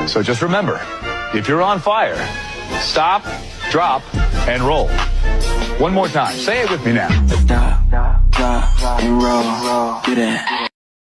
So just remember, if you're on fire, stop, drop, and roll. One more time. Say it with me now.